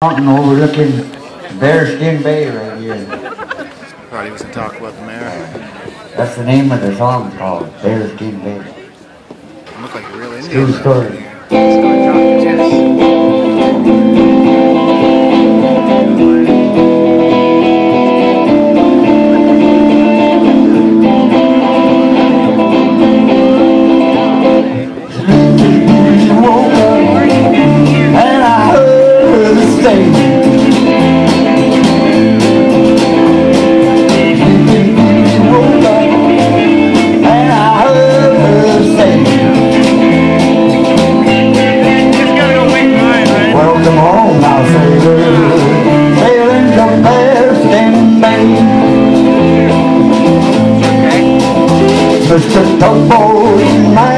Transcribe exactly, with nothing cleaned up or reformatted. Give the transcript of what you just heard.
Mountain overlooking Bearskin Bay right here. Thought he was going to talk about the mayor. That's the name of the song called Bearskin Bay. You look like a real Indian. True story. And I heard her say, she woke up, and I heard her say, welcome home now, sailor, sailing from Bearskin Bay. Mister Tugboat, my